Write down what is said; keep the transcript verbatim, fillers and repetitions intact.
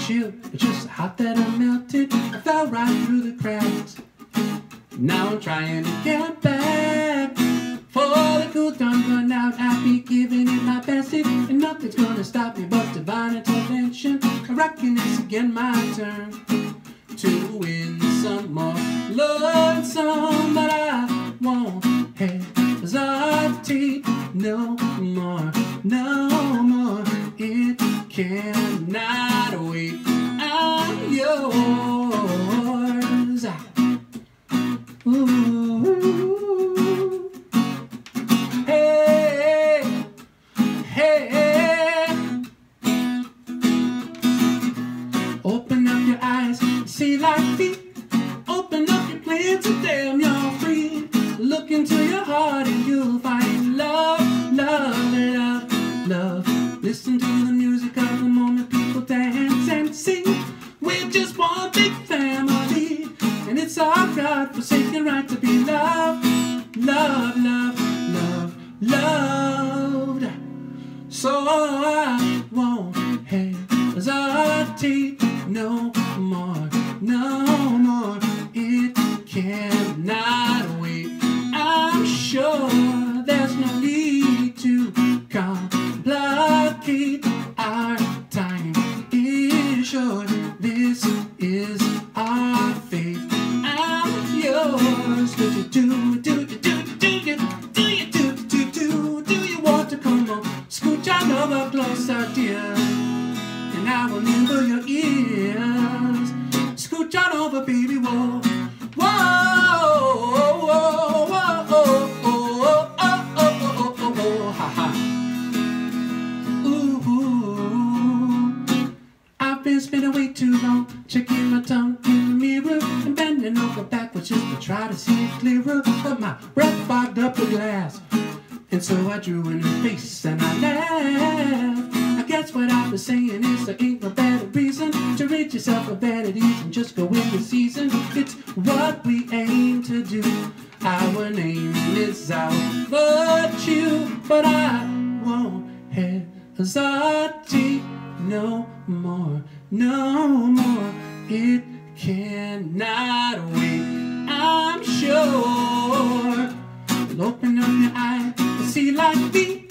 chill, it's just so hot that I melted. I fell right through the cracks. Now I'm trying to get back. For the cool done run out, I'll be giving it my best, and nothing's gonna stop me but divine intervention. I reckon it's again my turn to win some more, learn some, but I won't hesitate no more, no more. It cannot wait. I'm yours. Ooh. Hey, hey. Open up your eyes, see like me. Open up your plans and damn, you're free. Look into your heart and you'll find love, love, love, love. Listen to the music of the moment, people dance and sing. We're just one big family, and it's our God-forsaken right to be loved, loved, loved, loved, loved. So I won't hesitate no more, no more. It cannot wait. I'm sure there's no need to complicate. Our time is short. This is our fate. I'm yours. Do you do do do do do you do you do do do do you want to come on? Scooch on over closer, dear, and I will nimble your ears. Scooch on over, baby, whoa, whoa, whoa, whoa, whoa, oh, oh, oh, oh, oh, oh, oh, ha ha. Ooh, I've been spinning way too long, checking my tongue in the mirror and bending over backwards just to try to see it clearer. But my breath fogged up the glass, and so I drew in her face and I laughed. I guess what I was saying is there ain't no better reason to rid yourself of vanities and just go with the season. It's what we aim to do. Our name is our virtue, but I won't hesitate no more, no more. It cannot wait. I'm sure. Open up your eyes and see like me.